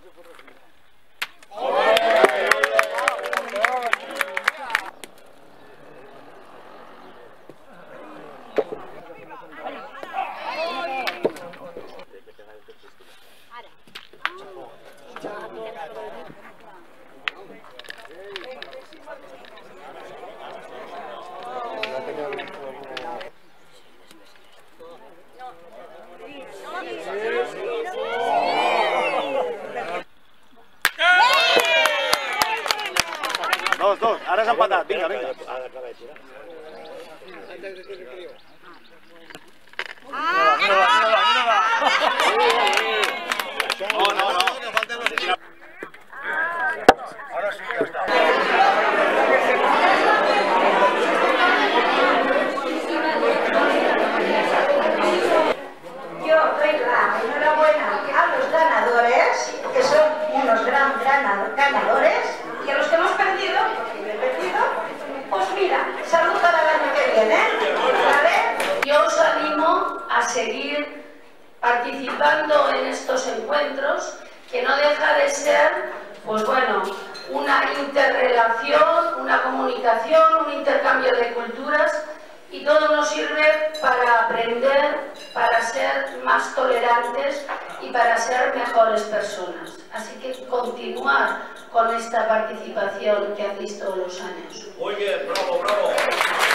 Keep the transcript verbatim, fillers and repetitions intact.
Dos, dos, ara s'ha empatat, vinga, vinga. No, no, no. Ahora sí, ya está. Yo doy la enhorabuena a los ganadores, que son unos gran, gran ganadores, y a los que hemos perdido, porque yo he perdido, pues mira, salud para el año que viene, ¿vale? Yo os animo a seguir participando en estos encuentros, que no deja de ser, pues bueno, una interrelación, una comunicación, un intercambio de culturas, y todo nos sirve para aprender, para ser más tolerantes y para ser mejores personas. Así que continuar con esta participación que hacéis todos los años. Muy bien, bravo, bravo.